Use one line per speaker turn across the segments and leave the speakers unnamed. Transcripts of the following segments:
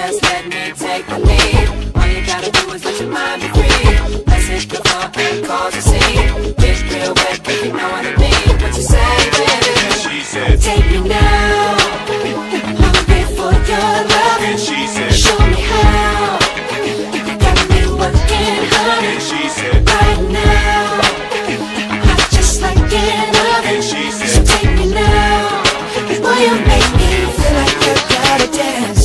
just let me take the lead. All you gotta do is let your mind be free. Let's hit the floor and cause a scene. Get real wet if you know what I mean. What you say, baby?
She said,
take me now. Hungry for your love.
and she said,
show me how. You got me working, honey.
and she said,
right now. I just like it up.
and she said,
so take me now. Boy, you make me feel like you gotta dance.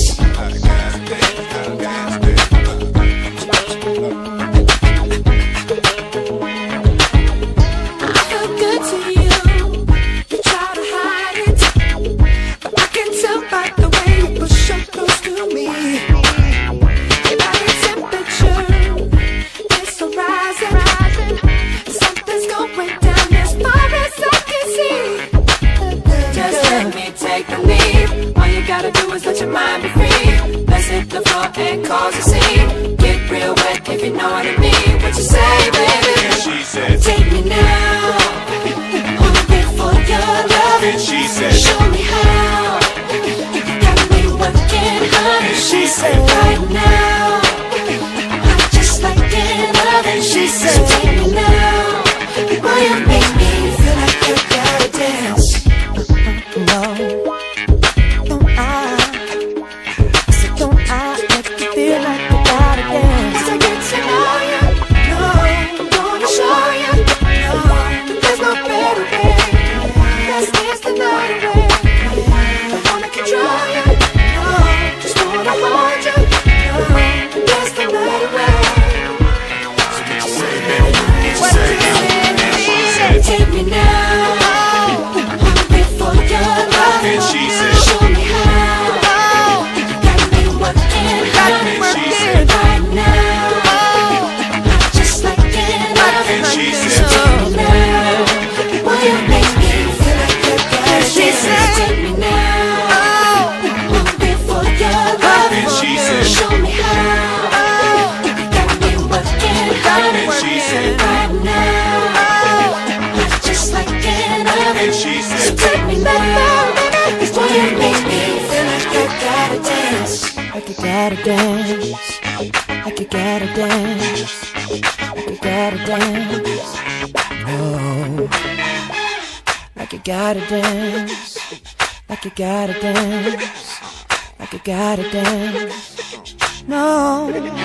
Let your mind be free. Let's hit the floor and cause a scene. Get real wet if you know what I mean. What you say, baby?
and she said,
take me now. Hungry for your love.
and she said,
show me how. You got me working, honey.
and she said,
right now. I just like it up.
and she said,
take me now. Boy, you make me feel like you gotta dance. No. Take me now, hungry for your love.
and she said,
show me how. You got me working,
and she said,
right now. I just like it up.
and she said,
take me now. Boy, you make me feel like you gotta dance. Take me now, hungry for your love.
and she said,
show me how. You got me working,
and she said,
right now.
and she said,
take me now. Boy, you make me feel like you gotta dance. Like you gotta dance. Like you gotta dance. Like you gotta dance. No. Like you gotta dance. Like you gotta dance. Like you gotta dance. No.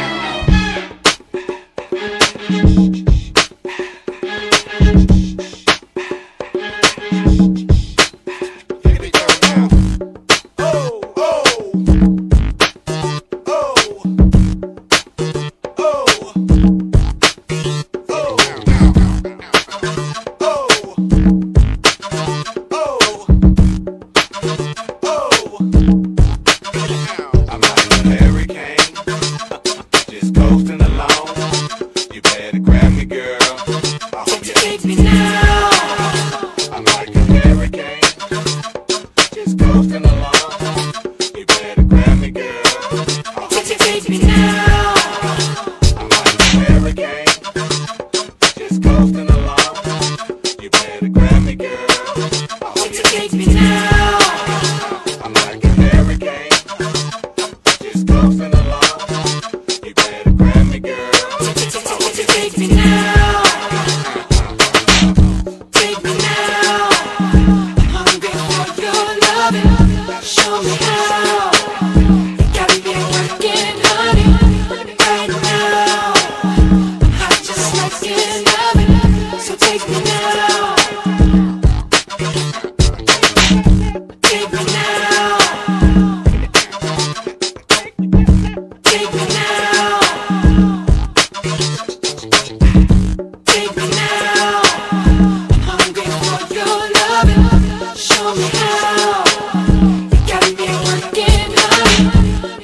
Show me how. You got me working, honey.